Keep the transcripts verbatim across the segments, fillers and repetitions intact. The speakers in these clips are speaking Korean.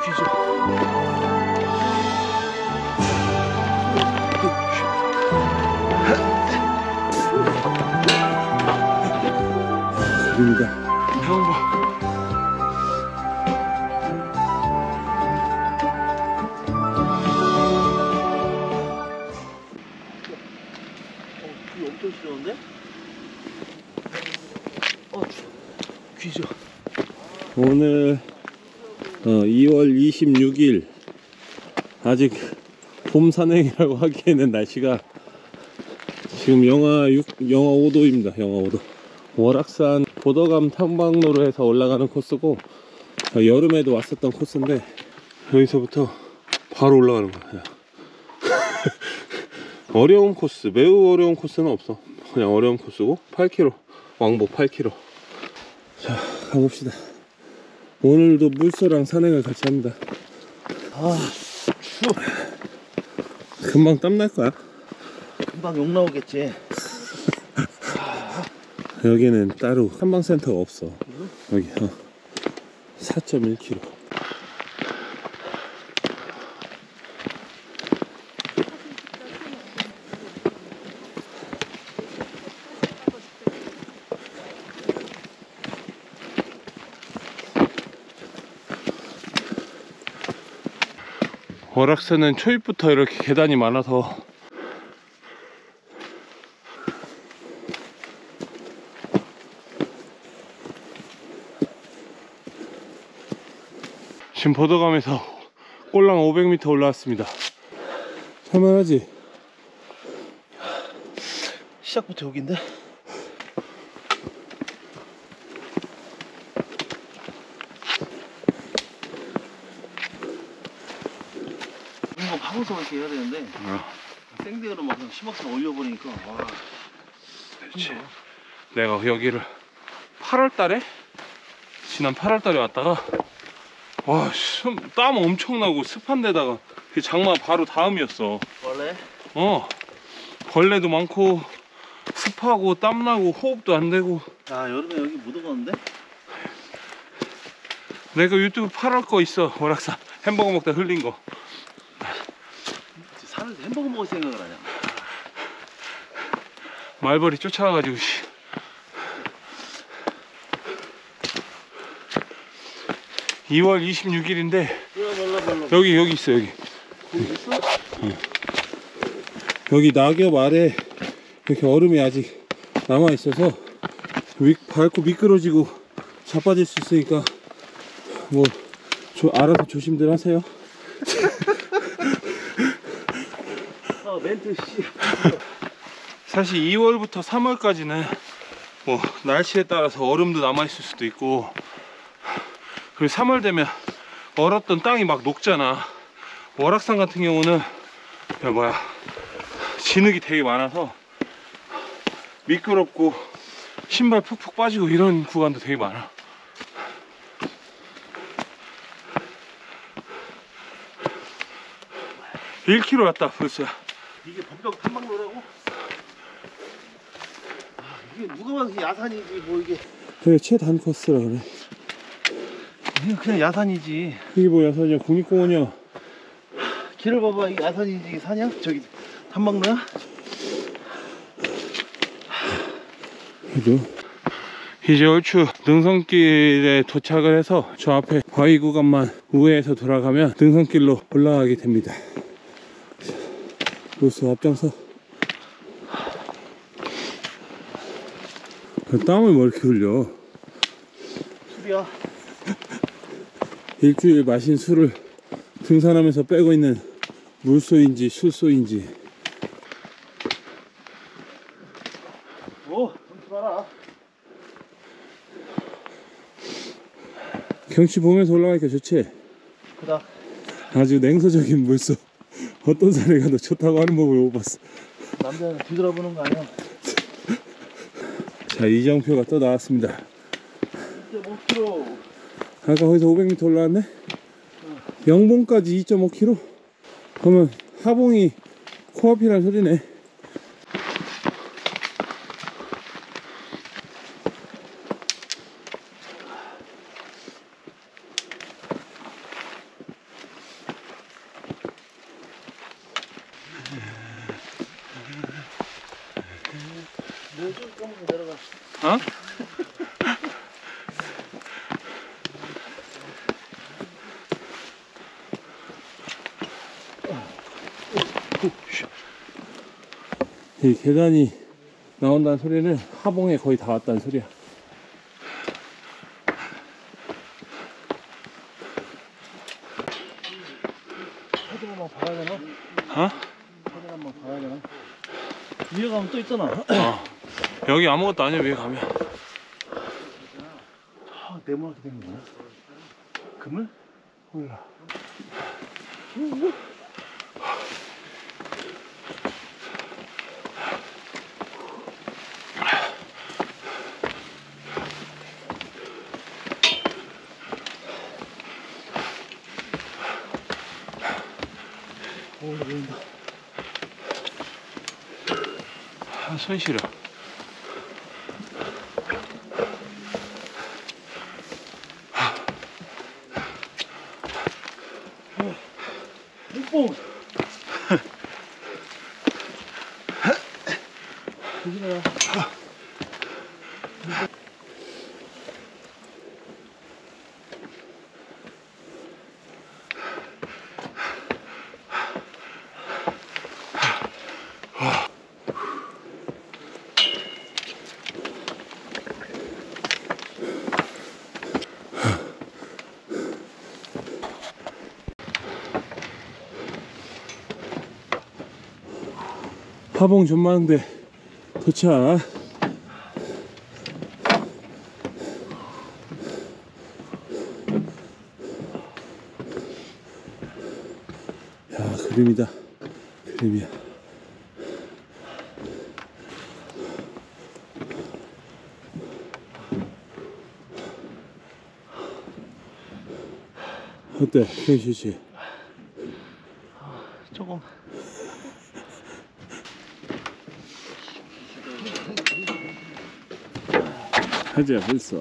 귀죠. 입니다. 형봐. 어, 귀 엄청 시려운데? 어, 귀죠. 오늘 어, 이월 이십육일 아직 봄 산행이라고 하기에는 날씨가 지금 영하 육, 영하 오도입니다. 영하 오도. 월악산 보더감 탐방로로 해서 올라가는 코스고 어, 여름에도 왔었던 코스인데 여기서부터 바로 올라가는 거야. 어려운 코스, 매우 어려운 코스는 없어. 그냥 어려운 코스고 팔 킬로미터 왕복 팔 킬로미터. 자, 가봅시다. 오늘도 물소랑 산행을 같이 합니다. 아, 추워. 금방 땀날 거야. 금방 욕 나오겠지. 여기는 따로 탐방센터가 없어. 응? 여기 어. 사 점 일 킬로미터. 월악산은 초입부터 이렇게 계단이 많아서 지금 보더감에서 꼴랑 오백 미터 올라왔습니다. 살만하지? 시작부터 여기인데? 이거 하고서 이렇게 해야 되는데 어. 생대로 막 심박수 올려버리니까 와. 그렇지. 힘들어. 내가 여기를 팔월 달에 지난 팔월 달에 왔다가 와, 땀 엄청나고 습한 데다가 그 장마 바로 다음이었어. 벌레? 어, 벌레도 많고 습하고 땀나고 호흡도 안 되고. 아, 여름에 여기 못 오겠는데? 내가 유튜브 팔월 거 있어. 월악산 햄버거 먹다 흘린 거. 산에서 햄버거 먹을 생각을 하냐? 말벌이 쫓아와가지고 씨. 이월 이십육일인데 여기 여기 있어. 여기 여기 있어? 응. 여기 낙엽 아래 이렇게 얼음이 아직 남아 있어서 위, 밟고 미끄러지고 자빠질 수 있으니까 뭐 조, 알아서 조심들 하세요. 아, 멘트 씨. 사실 이월부터 삼월까지는 뭐 날씨에 따라서 얼음도 남아 있을 수도 있고, 그리고 삼월 되면 얼었던 땅이 막 녹잖아. 월악산 같은 경우는 야 뭐야 진흙이 되게 많아서 미끄럽고 신발 푹푹 빠지고 이런 구간도 되게 많아. 일 킬로미터 왔다 벌써. 이게 범벽 탐방로라고? 아, 이게 누가 봐도 야산이지 뭐 이게. 그래 최단 코스라 그래. 이게 그냥 야산이지. 이게 뭐 야산이야? 국립공원이야. 길을 봐봐. 이게 야산이지. 이게 산이야? 저기 탐방로야? 그죠? 이제 얼추 능선길에 도착을 해서 저 앞에 바위 구간만 우회해서 돌아가면 능선길로 올라가게 됩니다. 로스 앞장서. 땀을 뭐 이렇게 흘려? 술이야. 일주일 마신 술을 등산하면서 빼고 있는 물소인지 술소인지. 오, 경치 봐라. 경치 보면서 올라가니까 좋지? 그다. 아주 냉소적인 물소. 어떤 산에 가도 좋다고 하는 법을 못 봤어. 남자는 뒤돌아보는 거 아니야? 자, 이정표가 또 나왔습니다. 이 점 오 킬로미터. 아까 거기서 오백 미터 올라왔네? 어. 영봉까지 이 점 오 킬로미터? 그러면 하봉이 코앞이란 소리네. 조금씩 내려가. 어? 이 계단이 나온다는 소리는 하봉에 거의 다 왔다는 소리야. 사진 한번 봐야 되나? 어? 사진 한번 봐야 되나? 위에 가면 또 있잖아. 어. 여기 아무것도 아니야 위에 가면. 아, 네모나게 된 거야? 그물? 몰라. 오, 보인다. 아, 손 시려. 뽕! 조심해라. 하봉 전망대 도착. 야, 그림이다. 그림이야. 어때? 괜찮지? 조금. 하자 벌써.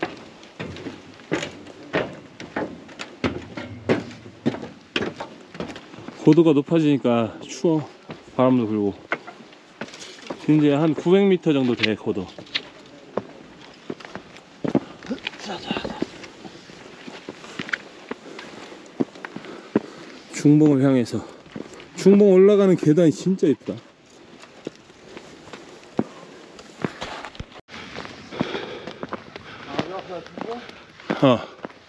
고도가 높아지니까 추워. 바람도 불고. 이제 한 구백 미터 정도 돼 고도. 중봉을 향해서. 중봉 올라가는 계단이 진짜 예쁘다. 어.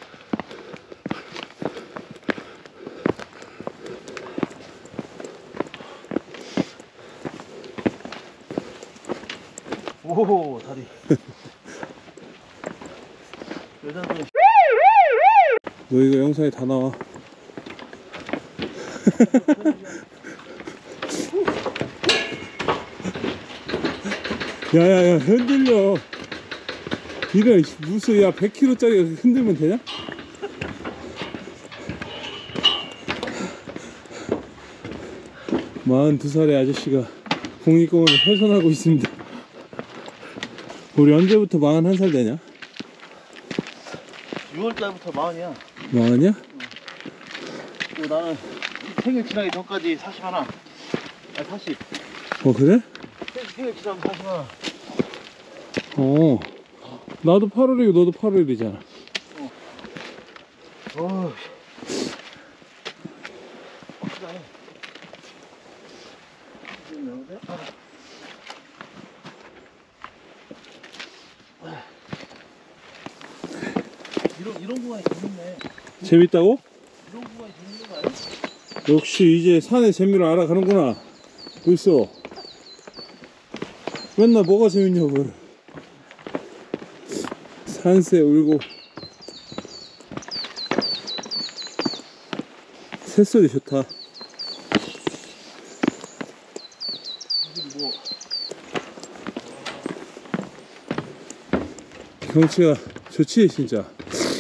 오, 다리. 여자들. 너 이거 영상에 다 나와. 야야야, 흔들려. 이래 무슨 야 백 킬로그램짜리 흔들면 되냐? 마흔두 살의 아저씨가 국립공원을 훼손하고 있습니다. 우리 언제부터 마흔한 살 되냐? 유월 달부터 마흔이야. 마흔이야? 그리고 나는 생일 지나기 전까지 사십 하나. 아, 사십. 어 그래? 생일 지나면 사십 하나. 어 나도 팔월이고 너도 팔월이잖아. 어. 이런 이런 구간이 재밌네. 재밌다고? 이런 구간이 재밌는 거 아니야? 역시 이제 산의 재미를 알아가는구나. 벌써 맨날 뭐가 재밌냐고. 산새 울고 새소리 좋다. 뭐 경치가 좋지 진짜. 나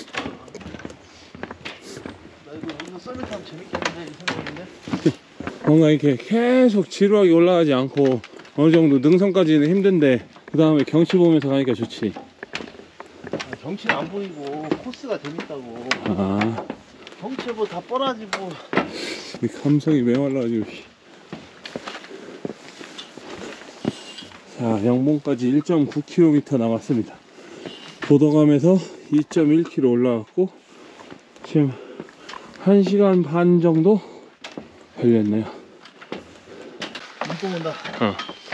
이거 여기서 썰매 타면 재밌겠는데 이 생각인데. 뭔가 이렇게 계속 지루하게 올라가지 않고 어느 정도 능선까지는 힘든데 그 다음에 경치 보면서 가니까 좋지. 아, 경치는 안 보이고 코스가 재밌다고. 아, 경치 뭐 다 뻔하지고. 이 감성이 메말라가지고. 자, 영봉까지 일 점 구 킬로미터 남았습니다. 도덕암에서 이 점 일 킬로미터 올라갔고 지금 한 시간 반 정도 걸렸네요. 눈뽕 온다. 어.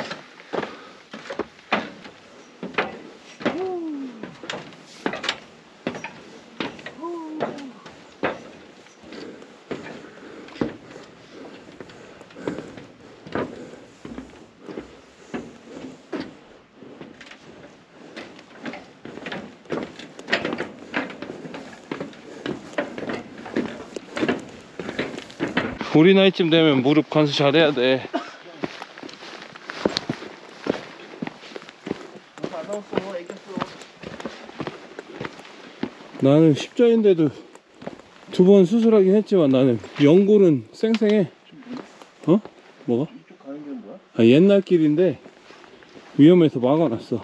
우리 나이쯤 되면 무릎 관수 잘해야 돼. 안 나왔어, 애겼어. 나는 십자인데도 두 번 수술하긴 했지만 나는 연골은 쌩쌩해. 어? 뭐가? 이쪽 가는 길은 뭐야? 아, 옛날 길인데 위험해서 막아놨어.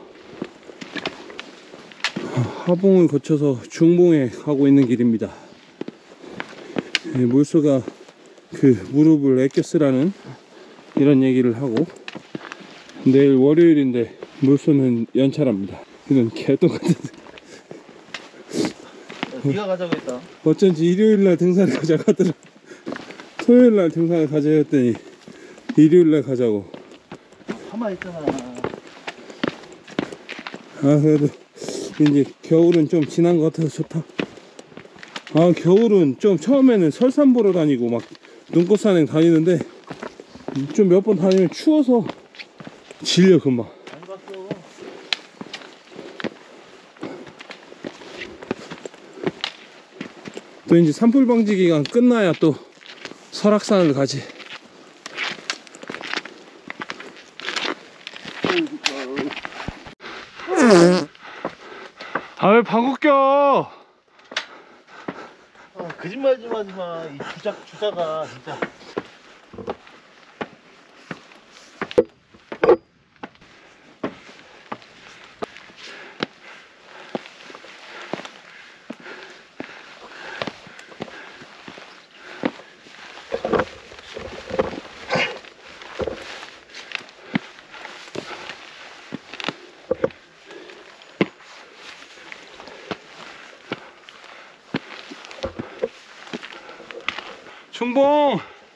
하봉을 거쳐서 중봉에 가고 있는 길입니다. 네, 물소가 그 무릎을 아껴 쓰라는 이런 얘기를 하고, 내일 월요일인데 물소는 연차랍니다. 이건 개똥같은. 네가 가자고 했다. 어쩐지 일요일날 등산을 가자고 하더라. 토요일날 등산을 가자 했더니 일요일날 가자고. 가만히 있잖아. 아, 그래도 이제 겨울은 좀 지난 것 같아서 좋다. 아, 겨울은 좀 처음에는 설산 보러 다니고 막 눈꽃 산행 다니는데 좀 몇 번 다니면 추워서 질려 금방. 안 갔어. 또 이제 산불 방지 기간 끝나야 또 설악산을 가지. 아, 왜 방구 껴? 아, 거짓말 좀 하지 마. 이 주작 주자가 진짜. 중봉!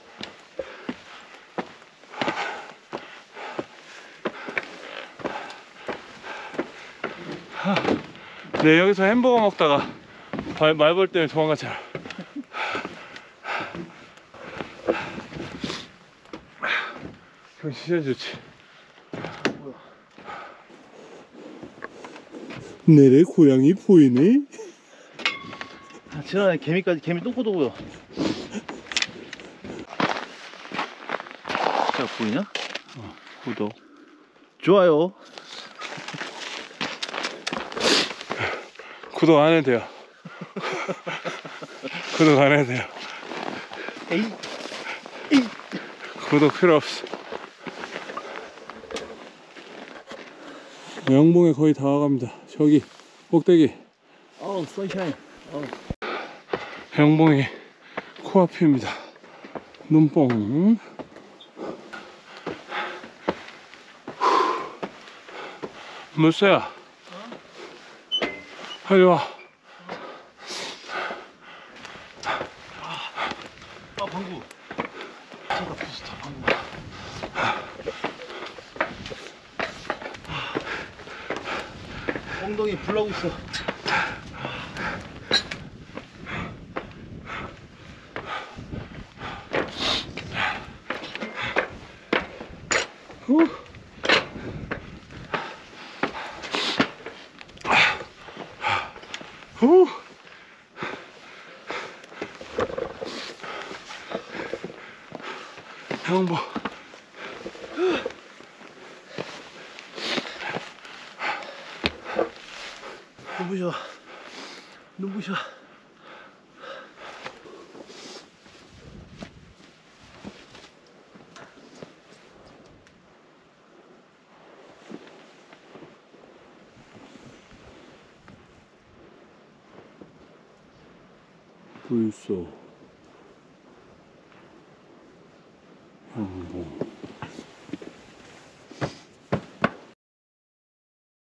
네, 여기서 햄버거 먹다가 말벌 때문에 도망갔잖아. 그럼 진짜 좋지. 내래 고양이 보이네? 아, 지난해 개미까지 개미 똥꼬도 보여. 자, 보이냐? 어, 구독. 좋아요. 구독 안 해도 돼요. 구독 안 해도 돼요. 에이. 구독 필요 없어. 영봉에 거의 다 와갑니다. 저기 꼭대기. 어우, 선샤인. 어우. 영봉이 코앞입니다. 눈뽕. 물새야, 빨리 와. 아, 방구. 차가 비슷하, 방구. 엉덩이 불나고 있어. 후. 후. 영봉. 눈부셔. 눈부셔. 불소 영봉.